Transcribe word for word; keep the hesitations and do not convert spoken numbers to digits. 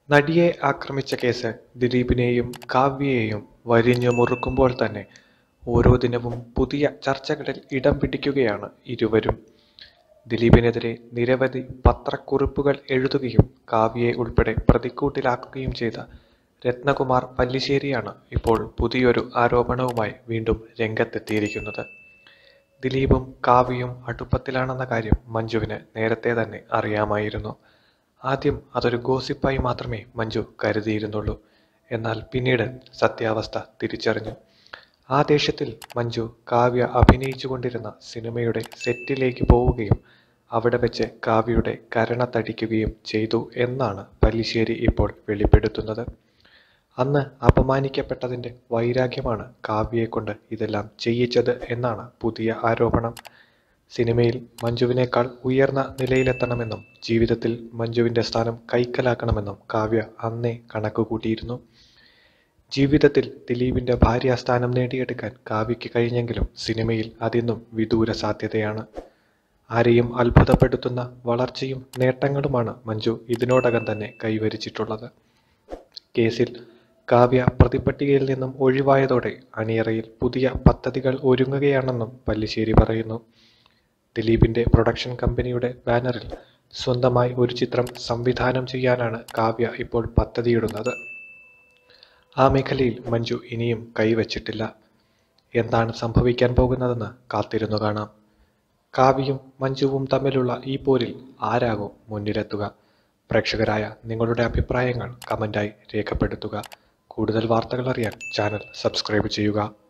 നടിയെ ആക്രമിച്ച കേസ് ദിലീപിനെയും കാവ്യയെയും വരിഞ്ഞു മുറുക്കുമ്പോൾ തന്നെ ഓരോ ദിനവും പുതിയ ചർച്ചകളിൽ ഇടം പിടിക്കുകയാണ് ഇരുവരും. ദിലീപിനെതിരെ നിരവധി പത്രക്കുറിപ്പുകൾ എഴുതുകയും കാവ്യയെ ഉൾപ്പെടെ പ്രതിക്കൂട്ടിലാക്കുകയും ചെയ്ത രത്നകുമാർ പല്ലിശ്ശേരിയാണ് ഇപ്പോൾ പുതിയൊരു ആരോപണവുമായി വീണ്ടും രംഗത്തെത്തിയിരിക്കുന്നത്. ദിലീപും കാവ്യയും അടുപ്പത്തിലാണെന്ന കാര്യം മഞ്ജുവിന് നേരത്തെ തന്നെ അറിയാമായിരുന്നു. ആദ്യം അതൊരു ഗോസിപ്പായി മാത്രമേ മഞ്ജു കരുതിയിരുന്നുള്ളൂ. എന്നാൽ പിന്നീട് സത്യാവസ്ഥ തിരിച്ചറിഞ്ഞു. ആ ദേഷ്യത്തിൽ മഞ്ജു കാവ്യ അഭിനയിച്ചുകൊണ്ടിരുന്ന സിനിമയുടെ സെറ്റിലേക്ക് പോവുകയും അവിടെ വെച്ച് കാവ്യയുടെ കരണത്തടിക്കുകയും ചെയ്തു എന്നാണ് പല്ലിശ്ശേരി ഇപ്പോൾ വെളിപ്പെടുത്തുന്നത്. അന്ന് അപമാനിക്കപ്പെട്ടതിൻ്റെ വൈരാഗ്യമാണ് കാവ്യയെക്കൊണ്ട് ഇതെല്ലാം ചെയ്യിച്ചത് എന്നാണ് പുതിയ ആരോപണം. സിനിമയിൽ മഞ്ജുവിനേക്കാൾ ഉയർന്ന നിലയിലെത്തണമെന്നും ജീവിതത്തിൽ മഞ്ജുവിൻ്റെ സ്ഥാനം കൈക്കലാക്കണമെന്നും കാവ്യ അന്നേ കണക്കുകൂട്ടിയിരുന്നു. ജീവിതത്തിൽ ദിലീപിൻ്റെ ഭാര്യാസ്ഥാനം നേടിയെടുക്കാൻ കാവ്യയ്ക്ക് കഴിഞ്ഞെങ്കിലും സിനിമയിൽ അതിന്നും വിദൂര സാധ്യതയാണ്. ആരെയും അത്ഭുതപ്പെടുത്തുന്ന വളർച്ചയും നേട്ടങ്ങളുമാണ് മഞ്ജു ഇതിനോടകം തന്നെ കൈവരിച്ചിട്ടുള്ളത്. കേസിൽ കാവ്യ പ്രതിപ്പട്ടികയിൽ നിന്നും ഒഴിവായതോടെ അണിയറയിൽ പുതിയ പദ്ധതികൾ ഒരുങ്ങുകയാണെന്നും പല്ലിശ്ശേരി പറയുന്നു. ദിലീപിൻ്റെ പ്രൊഡക്ഷൻ കമ്പനിയുടെ ബാനറിൽ സ്വന്തമായി ഒരു ചിത്രം സംവിധാനം ചെയ്യാനാണ് കാവ്യ ഇപ്പോൾ പദ്ധതിയിടുന്നത്. ആ മേഖലയിൽ മഞ്ജു ഇനിയും കൈവച്ചിട്ടില്ല. എന്താണ് സംഭവിക്കാൻ പോകുന്നതെന്ന് കാത്തിരുന്നു കാണാം. കാവ്യയും മഞ്ജുവും തമ്മിലുള്ള ഈ പോരിൽ ആരാകും മുന്നിലെത്തുക? പ്രേക്ഷകരായ നിങ്ങളുടെ അഭിപ്രായങ്ങൾ കമൻ്റായി രേഖപ്പെടുത്തുക. കൂടുതൽ വാർത്തകൾ അറിയാൻ ചാനൽ സബ്സ്ക്രൈബ് ചെയ്യുക.